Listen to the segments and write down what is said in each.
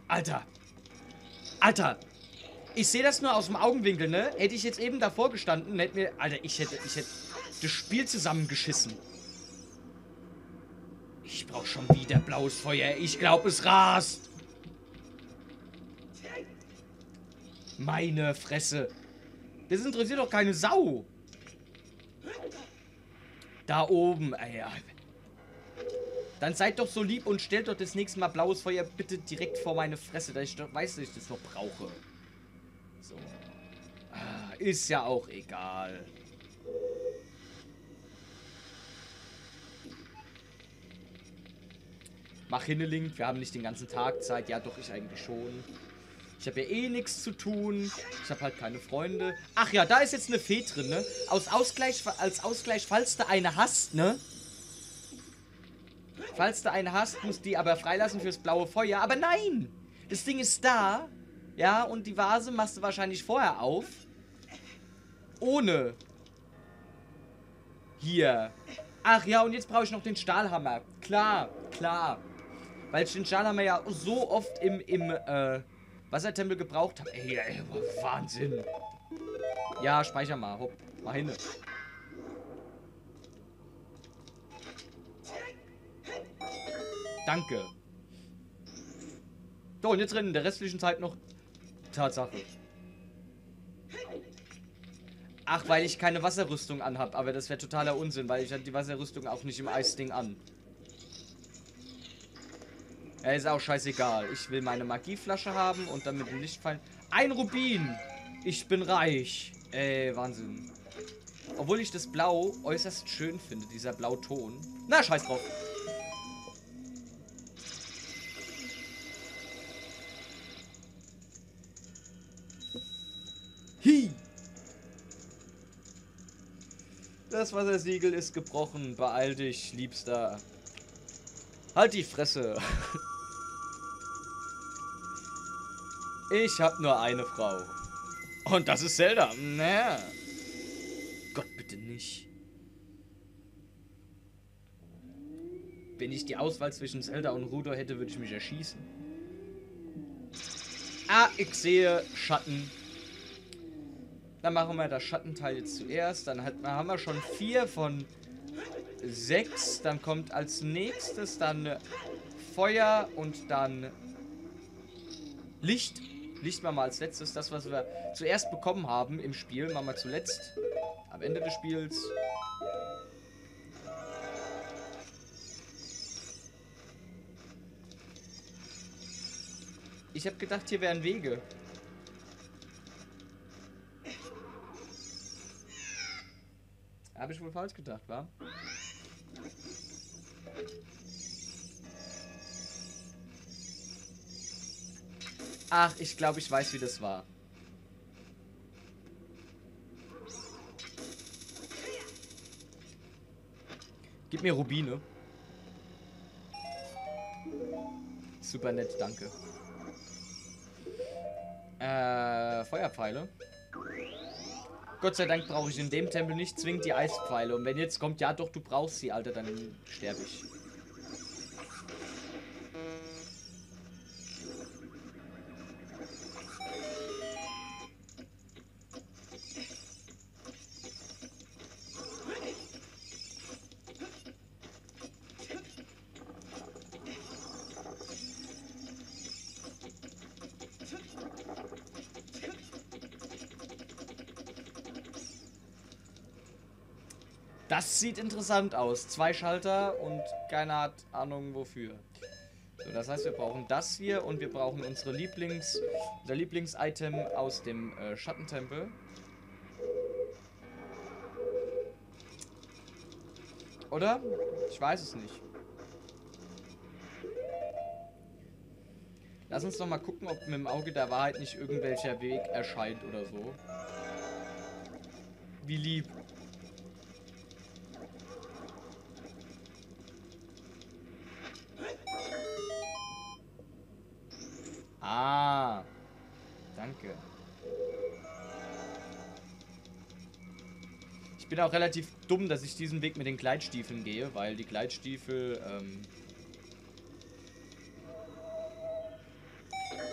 Alter. Alter. Ich sehe das nur aus dem Augenwinkel, ne? Hätte ich jetzt eben davor gestanden, hätte mir... Alter, ich hätte das Spiel zusammengeschissen. Ich brauche schon wieder blaues Feuer. Ich glaube, es rast. Meine Fresse. Das interessiert doch keine Sau. Da oben, ey. Dann seid doch so lieb und stellt doch das nächste Mal blaues Feuer bitte direkt vor meine Fresse, dass ich doch weiß, dass ich das noch brauche. So. Ist ja auch egal. Mach hin, Link. Wir haben nicht den ganzen Tag Zeit. Ja, doch, ich eigentlich schon. Ich habe ja eh nichts zu tun. Ich habe halt keine Freunde. Ach ja, da ist jetzt eine Fee drin, ne? Als Ausgleich, falls du eine hast, ne? Falls du eine hast, musst du die aber freilassen fürs blaue Feuer. Aber nein! Das Ding ist da. Ja, und die Vase machst du wahrscheinlich vorher auf. Ohne. Hier. Ach ja, und jetzt brauche ich noch den Stahlhammer. Klar, klar. Weil ich den Stahlhammer ja so oft im Wassertempel gebraucht habe. Ey, Wahnsinn. Ja, speicher mal. Hopp, mal hin. Danke. So, und jetzt rennen in der restlichen Zeit noch... Tatsache. Ach, weil ich keine Wasserrüstung anhab. Aber das wäre totaler Unsinn, weil ich hatte die Wasserrüstung auch nicht im Eisding an. Ja, ist auch scheißegal. Ich will meine Magieflasche haben und dann mit dem Lichtfallen... Ein Rubin! Ich bin reich. Wahnsinn. Obwohl ich das Blau äußerst schön finde, dieser Blauton. Na, scheiß drauf. Hi! Das Wassersiegel ist gebrochen. Beeil dich, Liebster. Halt die Fresse. Ich hab nur eine Frau. Und das ist Zelda. Naja. Gott, bitte nicht. Wenn ich die Auswahl zwischen Zelda und Rudor hätte, würde ich mich erschießen. Ah, ich sehe Schatten. Dann machen wir das Schattenteil jetzt zuerst. Dann haben wir schon 4 von 6. Dann kommt als nächstes dann Feuer und dann Licht. Licht machen wir als letztes. Das, was wir zuerst bekommen haben im Spiel, machen wir zuletzt. Am Ende des Spiels. Ich habe gedacht, hier wären Wege. Habe ich wohl falsch gedacht, wa? Ach, ich glaube, ich weiß, wie das war. Gib mir Rubine. Super nett, danke. Feuerpfeile. Gott sei Dank brauche ich in dem Tempel nicht zwingend die Eispfeile. Und wenn jetzt kommt, ja doch, du brauchst sie, Alter, dann sterbe ich. Das sieht interessant aus. 2 Schalter und keiner hat Ahnung wofür. So, das heißt, wir brauchen das hier und wir brauchen unser Lieblings-Item aus dem Schattentempel. Oder? Ich weiß es nicht. Lass uns noch mal gucken, ob mit dem Auge der Wahrheit nicht irgendwelcher Weg erscheint oder so. Wie lieb. Ah, danke. Ich bin auch relativ dumm, dass ich diesen Weg mit den Gleitstiefeln gehe, weil die Gleitstiefel,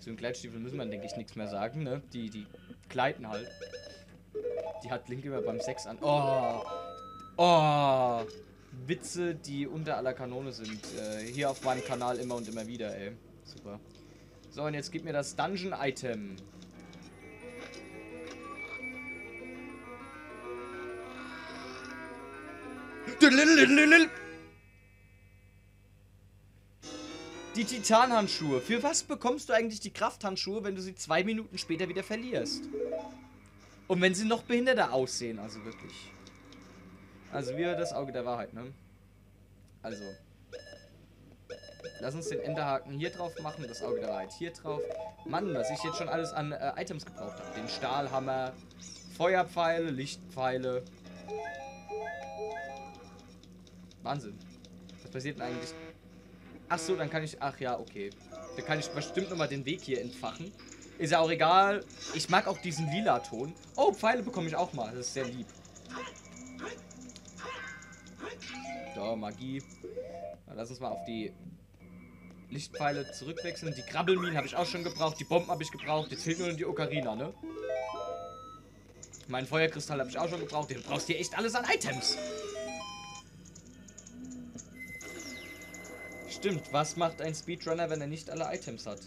Zu den Gleitstiefeln müssen wir, denke ich, nichts mehr sagen, ne? Die gleiten halt. Die hat Link immer beim Sex an. Oh. Oh. Witze, die unter aller Kanone sind. Hier auf meinem Kanal immer und immer wieder, ey. Super. So, und jetzt gib mir das Dungeon-Item. Die Titanhandschuhe. Für was bekommst du eigentlich die Krafthandschuhe, wenn du sie 2 Minuten später wieder verlierst? Und wenn sie noch behinderter aussehen, also wirklich. Also wir das Auge der Wahrheit, ne? Also. Lass uns den Enterhaken hier drauf machen, das Auge der Wahrheit hier drauf. Mann, was ich jetzt schon alles an Items gebraucht habe. Den Stahlhammer, Feuerpfeile, Lichtpfeile. Wahnsinn. Was passiert denn eigentlich? Ach so, dann kann ich... Ach ja, okay. Dann kann ich bestimmt nochmal den Weg hier entfachen. Ist ja auch egal. Ich mag auch diesen lila Ton. Oh, Pfeile bekomme ich auch mal. Das ist sehr lieb. So, Magie. Dann lass uns mal auf die Lichtpfeile zurückwechseln. Die Krabbelminen habe ich auch schon gebraucht. Die Bomben habe ich gebraucht. Jetzt fehlt nur noch die Ocarina, ne? Meinen Feuerkristall habe ich auch schon gebraucht. Du brauchst hier echt alles an Items. Stimmt, was macht ein Speedrunner, wenn er nicht alle Items hat?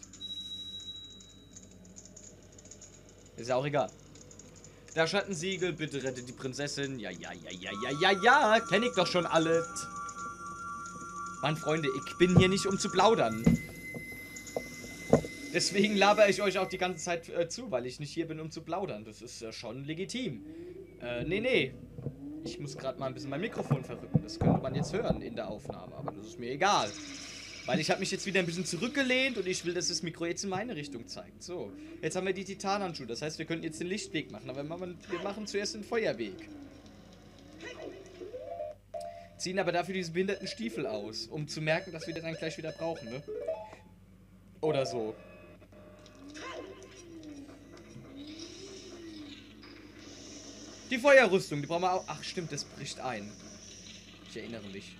Ist ja auch egal. Der Schattensiegel, bitte rette die Prinzessin. Ja, kenn ich doch schon alles. Mann, Freunde, ich bin hier nicht, um zu plaudern. Deswegen labere ich euch auch die ganze Zeit zu, weil ich nicht hier bin, um zu plaudern. Das ist schon legitim. Nee. Ich muss gerade mal ein bisschen mein Mikrofon verrücken. Das könnte man jetzt hören in der Aufnahme, aber das ist mir egal. Weil ich habe mich jetzt wieder ein bisschen zurückgelehnt und ich will, dass das Mikro jetzt in meine Richtung zeigt. So, jetzt haben wir die Titanhandschuhe. Das heißt, wir könnten jetzt den Lichtweg machen, aber wir machen zuerst den Feuerweg. Ziehen aber dafür diese behinderten Stiefel aus, um zu merken, dass wir das dann gleich wieder brauchen, ne? Oder so. Die Feuerrüstung, die brauchen wir auch. Ach stimmt, das bricht ein. Ich erinnere mich.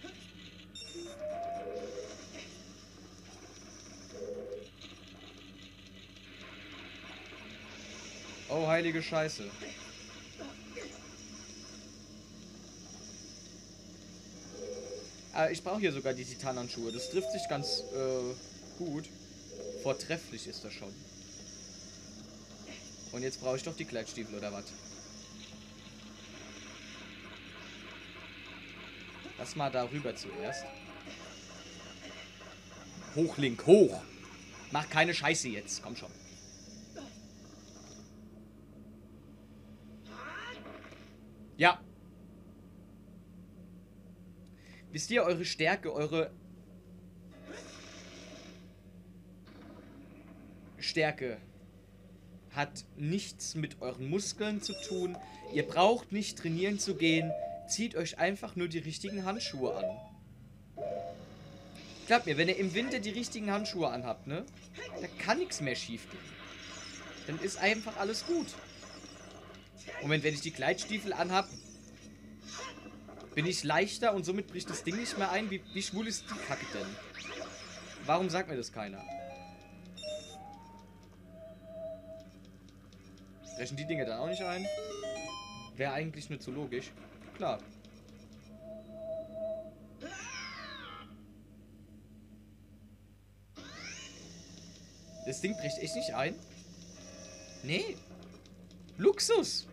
Oh, heilige Scheiße. Ich brauche hier sogar die Titanhandschuhe. Das trifft sich ganz gut. Vortrefflich ist das schon. Und jetzt brauche ich doch die Gleitstiefel oder was? Lass mal darüber zuerst. Hoch, Link, hoch! Mach keine Scheiße jetzt, komm schon. Ja. Wisst ihr, eure Stärke, eure Stärke hat nichts mit euren Muskeln zu tun. Ihr braucht nicht trainieren zu gehen. Zieht euch einfach nur die richtigen Handschuhe an. Glaubt mir, wenn ihr im Winter die richtigen Handschuhe anhabt, ne? Da kann nichts mehr schief gehen. Dann ist einfach alles gut. Moment, wenn ich die Gleitstiefel anhab, bin ich leichter und somit bricht das Ding nicht mehr ein. Wie schwul ist die Kacke denn? Warum sagt mir das keiner? Brechen die Dinge dann auch nicht ein? Wäre eigentlich nur zu logisch. Klar. Das Ding bricht echt nicht ein? Nee. Luxus.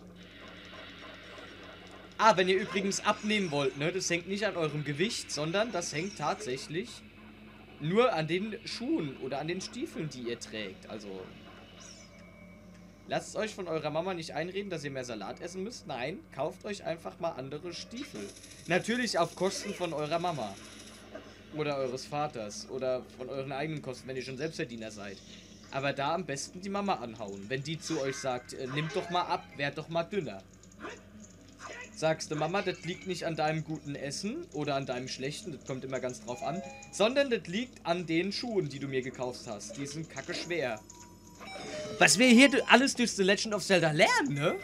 Ah, wenn ihr übrigens abnehmen wollt, ne, das hängt nicht an eurem Gewicht, sondern das hängt tatsächlich nur an den Schuhen oder an den Stiefeln, die ihr trägt. Also, lasst es euch von eurer Mama nicht einreden, dass ihr mehr Salat essen müsst. Nein, kauft euch einfach mal andere Stiefel. Natürlich auf Kosten von eurer Mama. Oder eures Vaters. Oder von euren eigenen Kosten, wenn ihr schon Selbstverdiener seid. Aber da am besten die Mama anhauen. Wenn die zu euch sagt, nimmt doch mal ab, werd doch mal dünner. Sagst du, Mama, das liegt nicht an deinem guten Essen oder an deinem schlechten, das kommt immer ganz drauf an, sondern das liegt an den Schuhen, die du mir gekauft hast. Die sind kacke schwer. Was wir hier alles durch The Legend of Zelda lernen, ne?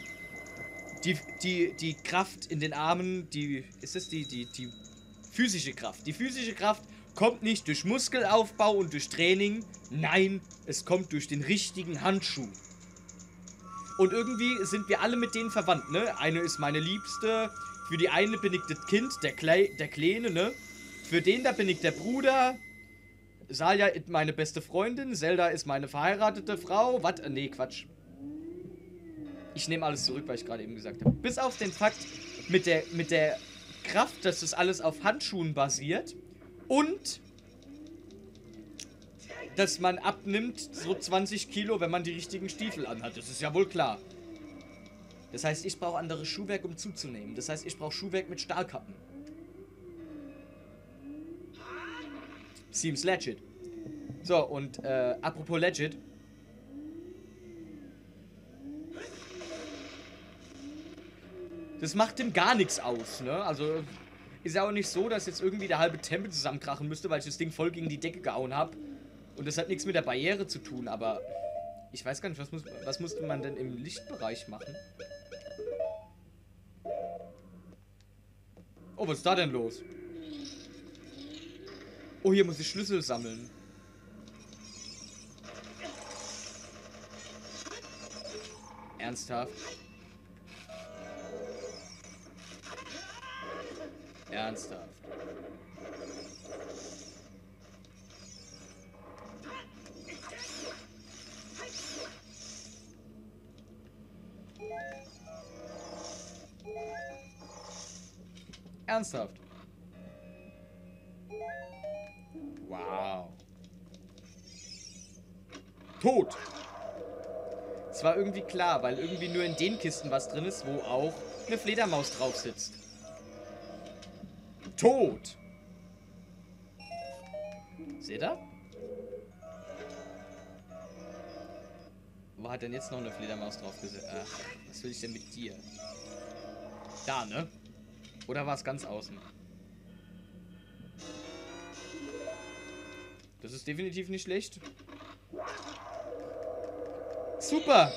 Die Kraft in den Armen, ist es die physische Kraft. Die physische Kraft kommt nicht durch Muskelaufbau und durch Training. Nein, es kommt durch den richtigen Handschuh. Und irgendwie sind wir alle mit denen verwandt, ne? Eine ist meine Liebste. Für die eine bin ich das Kind, der Kleine, ne? Für den da bin ich der Bruder. Salia ist meine beste Freundin. Zelda ist meine verheiratete Frau. Was? Nee, Quatsch. Ich nehme alles zurück, was ich gerade eben gesagt habe. Bis auf den Fakt mit der Kraft, dass das alles auf Handschuhen basiert. Und dass man abnimmt so 20 Kilo, wenn man die richtigen Stiefel anhat. Das ist ja wohl klar. Das heißt, ich brauche anderes Schuhwerk, um zuzunehmen. Das heißt, ich brauche Schuhwerk mit Stahlkappen. Seems legit. So, und apropos legit. Das macht dem gar nichts aus, ne? Also, ist ja auch nicht so, dass jetzt irgendwie der halbe Tempel zusammenkrachen müsste, weil ich das Ding voll gegen die Decke gehauen habe. Und das hat nichts mit der Barriere zu tun, aber ich weiß gar nicht, was musste man denn im Lichtbereich machen? Oh, was ist da denn los? Oh, hier muss ich Schlüssel sammeln. Ernsthaft? Ernsthaft. Ernsthaft. Wow. Tot. Es war irgendwie klar, weil irgendwie nur in den Kisten was drin ist, wo auch eine Fledermaus drauf sitzt. Tot. Seht ihr? Wo hat denn jetzt noch eine Fledermaus drauf gesetzt? Ach, was will ich denn mit dir? Da, ne? Oder war es ganz außen? Das ist definitiv nicht schlecht. Super!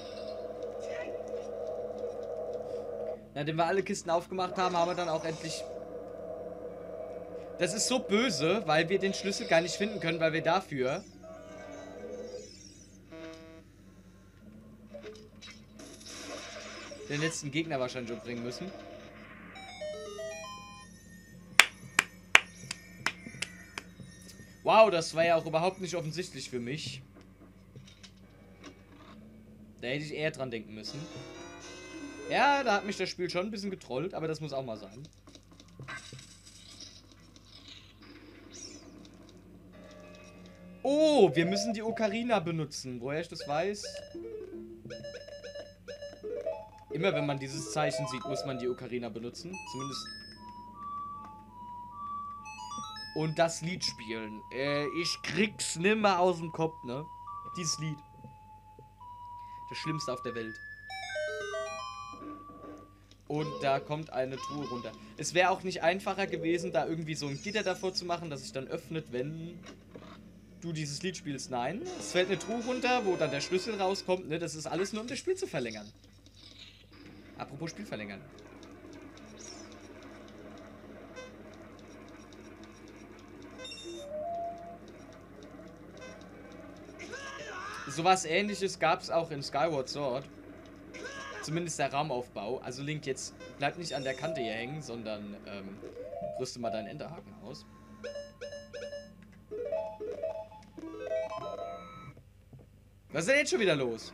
Nachdem wir alle Kisten aufgemacht haben, haben wir dann auch endlich... Das ist so böse, weil wir den Schlüssel gar nicht finden können, weil wir dafür... den letzten Gegner wahrscheinlich umbringen müssen. Wow, das war ja auch überhaupt nicht offensichtlich für mich. Da hätte ich eher dran denken müssen. Ja, da hat mich das Spiel schon ein bisschen getrollt, aber das muss auch mal sein. Oh, wir müssen die Ocarina benutzen. Woher ich das weiß? Immer wenn man dieses Zeichen sieht, muss man die Ocarina benutzen. Zumindest... Und das Lied spielen. Ich krieg's nimmer aus dem Kopf, ne? Dieses Lied. Das Schlimmste auf der Welt. Und da kommt eine Truhe runter. Es wäre auch nicht einfacher gewesen, da irgendwie so ein Gitter davor zu machen, das sich dann öffnet, wenn du dieses Lied spielst. Nein, es fällt eine Truhe runter, wo dann der Schlüssel rauskommt. Ne? Das ist alles nur, um das Spiel zu verlängern. Apropos Spiel verlängern. Sowas Ähnliches gab es auch in Skyward Sword. Zumindest der Raumaufbau. Also Link, jetzt bleib nicht an der Kante hier hängen, sondern rüste mal deinen Enterhaken aus. Was ist denn jetzt schon wieder los?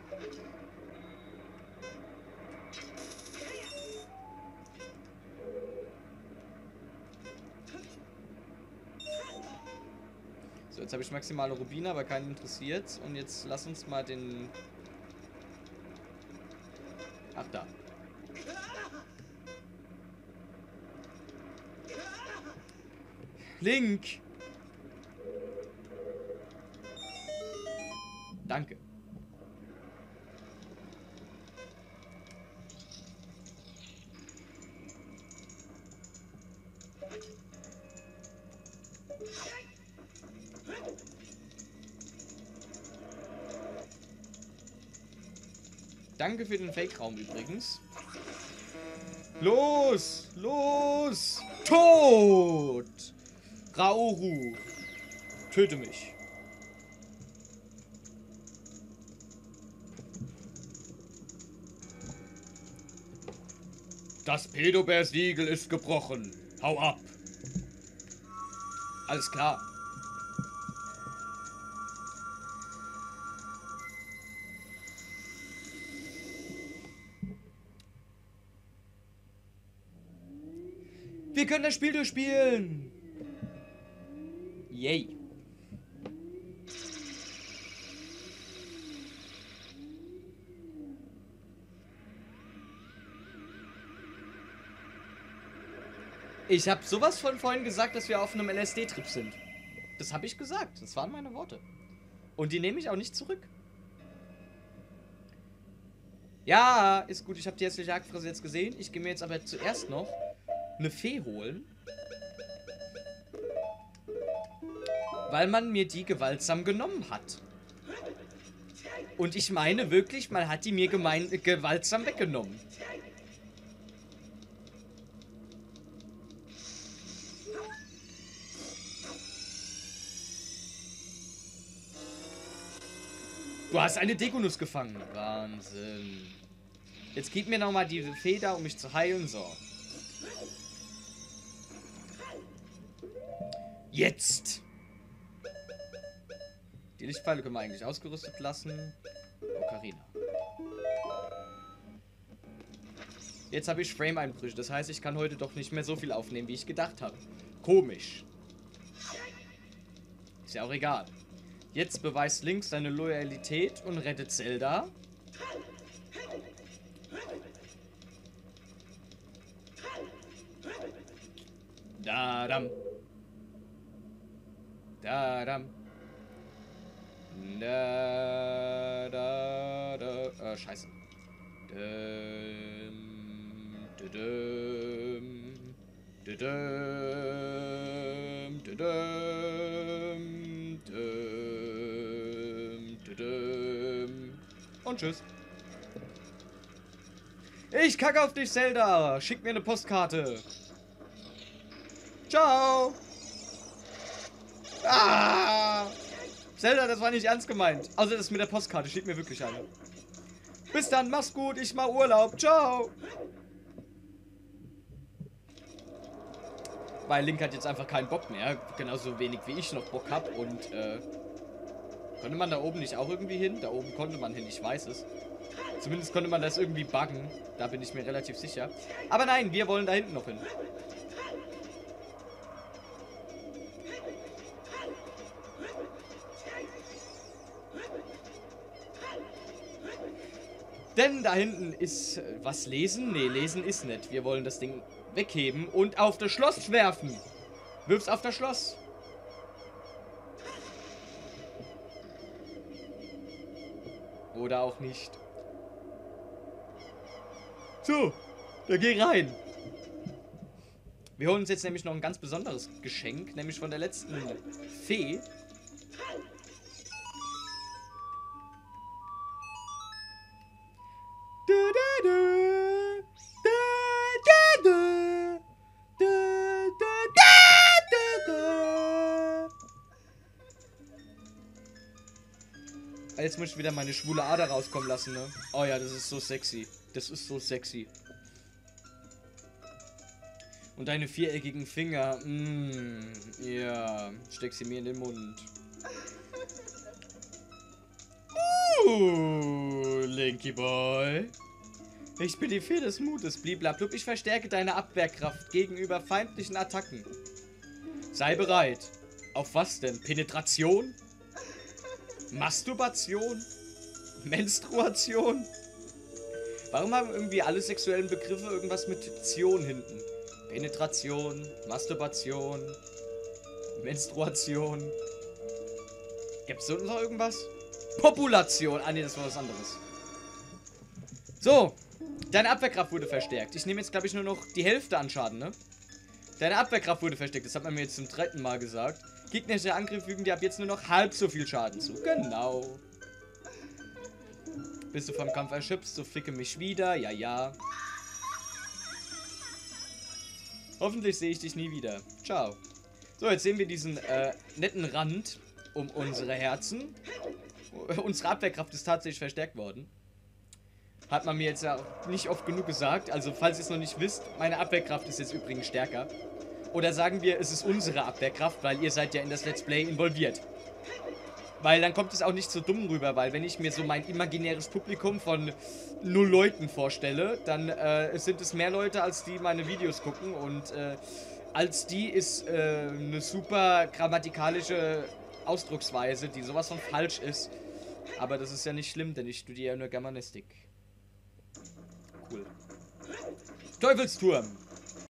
So, jetzt habe ich maximale Rubine, aber keinen interessiert. Und jetzt lass uns mal den... Ach, da. Link! Danke. Danke für den Fake-Raum übrigens. Los! Los! Tot! Raoru. Töte mich. Das Pedobär-Siegel ist gebrochen. Hau ab. Alles klar. Wir können das Spiel durchspielen. Yay. Ich habe sowas von vorhin gesagt, dass wir auf einem LSD-Trip sind. Das habe ich gesagt. Das waren meine Worte. Und die nehme ich auch nicht zurück. Ja, ist gut. Ich habe die hässliche Jagdfresse jetzt gesehen. Ich gehe mir jetzt aber zuerst noch eine Fee holen. Weil man mir die gewaltsam genommen hat. Und ich meine wirklich, man hat die mir gewaltsam weggenommen. Du hast eine Dekonuss gefangen. Wahnsinn. Jetzt gib mir nochmal diese Feder, um mich zu heilen. So. Jetzt. Die Lichtpfeile können wir eigentlich ausgerüstet lassen. Ocarina. Jetzt habe ich Frame-Einbrüche. Das heißt, ich kann heute doch nicht mehr so viel aufnehmen, wie ich gedacht habe. Komisch. Ist ja auch egal. Jetzt beweist Link seine Loyalität und rettet Zelda. Da-dam. Da-dam. Da-da-da. Scheiße. Und tschüss. Ich kacke auf dich, Zelda. Schick mir eine Postkarte. Ciao. Ah. Zelda, das war nicht ernst gemeint. Außer das mit der Postkarte. Schick mir wirklich eine. Bis dann, mach's gut. Ich mach Urlaub. Ciao. Weil Link hat jetzt einfach keinen Bock mehr. Genauso wenig wie ich noch Bock hab. Und, konnte man da oben nicht auch irgendwie hin? Da oben konnte man hin, ich weiß es. Zumindest konnte man das irgendwie buggen. Da bin ich mir relativ sicher. Aber nein, wir wollen da hinten noch hin. Denn da hinten ist... was, lesen? Nee, lesen ist nicht. Wir wollen das Ding wegheben und auf das Schloss werfen. Wirf's auf das Schloss. Oder auch nicht. So, da geh rein. Wir holen uns jetzt nämlich noch ein ganz besonderes Geschenk, nämlich von der letzten Fee. Jetzt muss ich wieder meine schwule Ader rauskommen lassen, ne? Oh ja, das ist so sexy. Das ist so sexy. Und deine viereckigen Finger. Ja. Steck sie mir in den Mund. Linky Boy. Ich bin die Fee des Mutes, bliblablub. Ich verstärke deine Abwehrkraft gegenüber feindlichen Attacken. Sei bereit. Auf was denn? Penetration? Masturbation? Menstruation? Warum haben irgendwie alle sexuellen Begriffe irgendwas mit Tion hinten? Penetration, Masturbation, Menstruation. Gibt's sonst noch irgendwas? Population. Ah ne, das war was anderes. So, deine Abwehrkraft wurde verstärkt. Ich nehme jetzt, glaube ich, nur noch die Hälfte an Schaden, ne? Deine Abwehrkraft wurde verstärkt. Das hat man mir jetzt zum 3. Mal gesagt. Gegnerische Angriffe fügen dir ab jetzt nur noch halb so viel Schaden zu. Genau. Bist du vom Kampf erschöpft, so ficke mich wieder. Ja, ja. Hoffentlich sehe ich dich nie wieder. Ciao. So, jetzt sehen wir diesen netten Rand um unsere Herzen. Unsere Abwehrkraft ist tatsächlich verstärkt worden. Hat man mir jetzt ja nicht oft genug gesagt. Also, falls ihr es noch nicht wisst, meine Abwehrkraft ist jetzt übrigens stärker. Oder sagen wir, es ist unsere Abwehrkraft, weil ihr seid ja in das Let's Play involviert. Weil dann kommt es auch nicht so dumm rüber, weil wenn ich mir so mein imaginäres Publikum von 0 Leuten vorstelle, dann sind es mehr Leute, als die meine Videos gucken. Und als die ist eine super grammatikalische Ausdrucksweise, die sowas von falsch ist. Aber das ist ja nicht schlimm, denn ich studiere ja nur Germanistik. Cool. Teufelsturm.